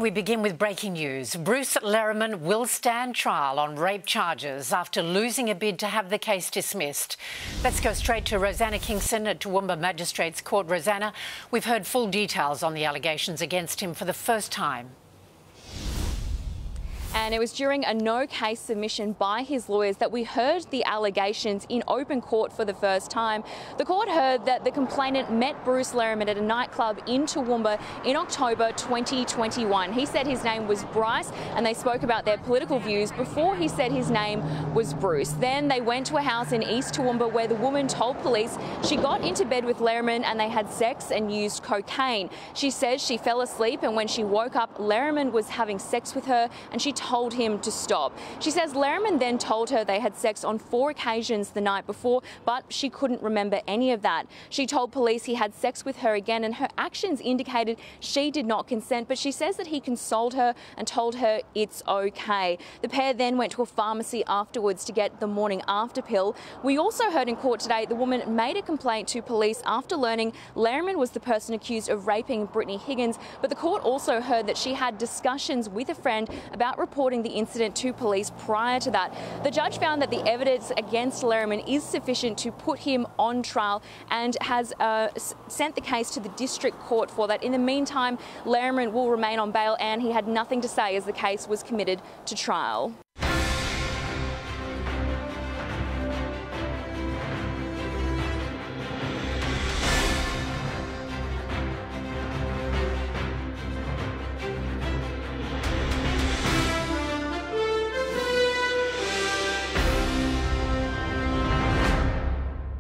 We begin with breaking news. Bruce Lehrmann will stand trial on rape charges after losing a bid to have the case dismissed. Let's go straight to Rosanna Kingston at Toowoomba Magistrates Court. Rosanna, we've heard full details on the allegations against him for the first time. And it was during a no-case submission by his lawyers that we heard the allegations in open court for the first time. The court heard that the complainant met Bruce Lehrmann at a nightclub in Toowoomba in October 2021. He said his name was Bryce and they spoke about their political views before he said his name was Bruce. Then they went to a house in East Toowoomba where the woman told police she got into bed with Lehrmann and they had sex and used cocaine. She says she fell asleep and when she woke up, Lehrmann was having sex with her and she told him to stop. She says Lehrmann then told her they had sex on 4 occasions the night before, but she couldn't remember any of that. She told police he had sex with her again and her actions indicated she did not consent, but she says that he consoled her and told her it's okay. The pair then went to a pharmacy afterwards to get the morning after pill. We also heard in court today the woman made a complaint to police after learning Lehrmann was the person accused of raping Brittany Higgins, but the court also heard that she had discussions with a friend about reporting the incident to police prior to that. The judge found that the evidence against Lehrmann is sufficient to put him on trial and has sent the case to the district court for that. In the meantime, Lehrmann will remain on bail and he had nothing to say as the case was committed to trial.